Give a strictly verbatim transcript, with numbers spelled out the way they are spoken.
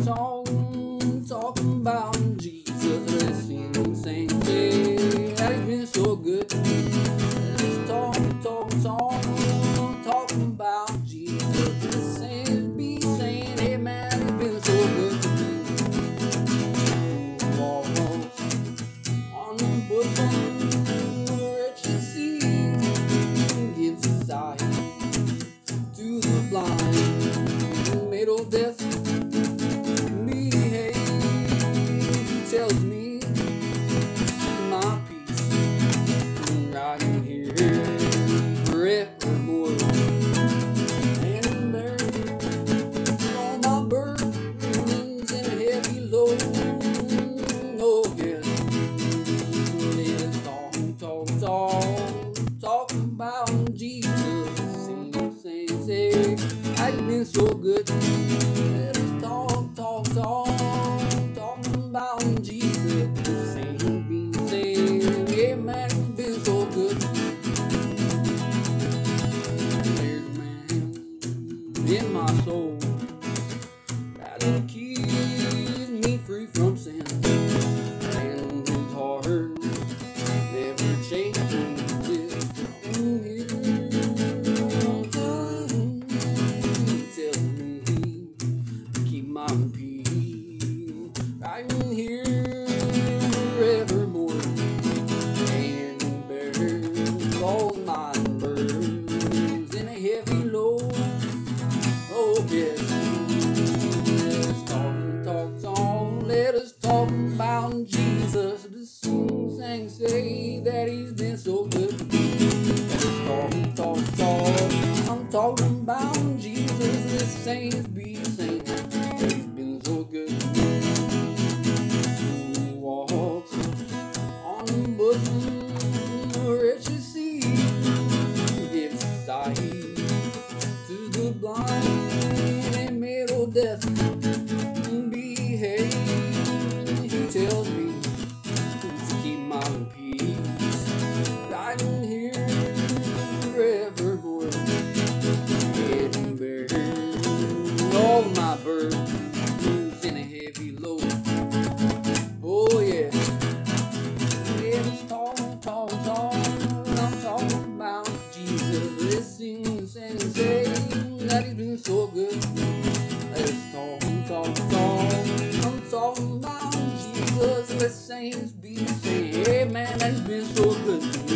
talk, talking about Jesus. Let's sing, sing, say that he's been so good. Let's talk, talk, talk, talking about Jesus. Let's sing, be saying, hey man, he's been so good to me. Walks on the bosom, rich and see, gives sight to the blind, made old death behave. He tells me my peace right in here forevermore. And there's all my burdens and a heavy load. Oh yes, let's talk, talk, talk, talk about Jesus. Sing, sing, say, I've been so good. Let's talk, talk, talk, talk about Jesus. Sing, be saying, yeah man, you've been so good. There's a man in my soul that keeps me free from sin, and his heart never changes. Right in here forevermore, and bears all my burdens in a heavy load. Oh yes, let's talk, talk, talk, let us talk about Jesus. The sing, sing, say that he's been so good. Let's talk, talk, talk, I'm talking about Jesus. The saints be saying that he's been so good. Rich as sea, gives sight to the blind, and made old death behave. He tells me to keep my peace right in here forevermore, and bear all my burdens in a heavy load. Oh yeah. Let's talk, talk, talk, I'm talking about Jesus. Let's sing, sing, say that he's been so good. Let's talk, talk, talk, I'm talking about Jesus. Let's sing, be saying, hey man, that he's been so good.